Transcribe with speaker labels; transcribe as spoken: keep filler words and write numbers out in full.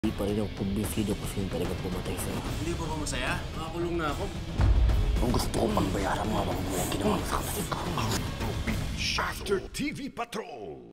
Speaker 1: Hindi pa rin ako kumbinsido kung sino talaga pumatay sa'yo.
Speaker 2: Hindi ba ba masaya? Nakakulong na ako.
Speaker 1: Kung gusto ko pang bayaran mo habang buhay, ginawa mo sa kapatid ko.
Speaker 3: After T V Patrol.